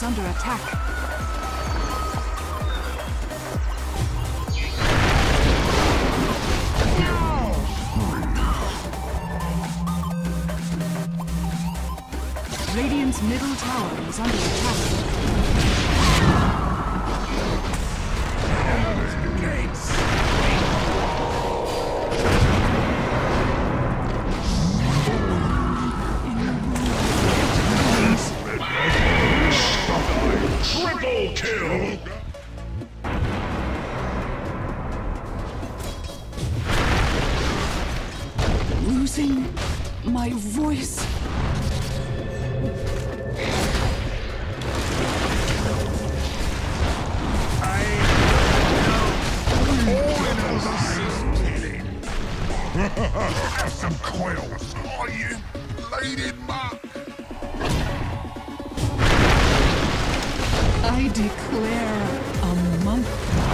is under attack. Radiant's middle tower is under attack. Triple kill! Losing my voice. Have some quills, are you, Lady Muck? I declare a month.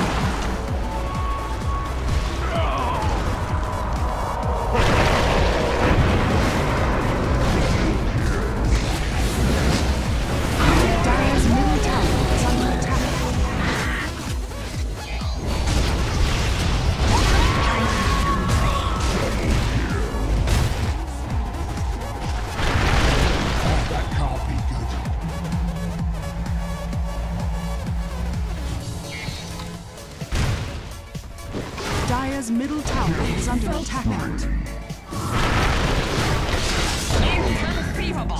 Dire's middle tower is under attack. That can't be good. Dire's middle tower is under attack. Inconceivable!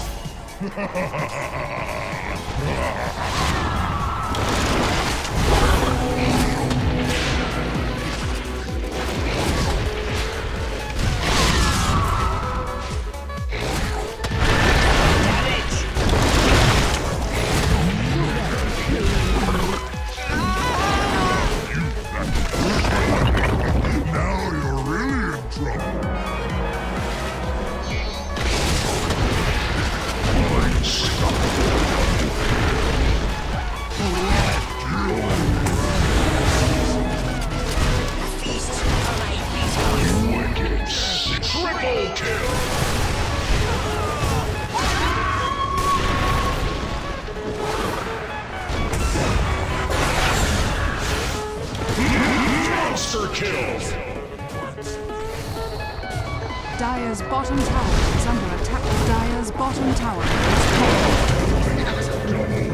Now you're really in trouble. Triple kill! Monster kills! Dire's bottom tower is under attack. Dire's bottom tower is falling.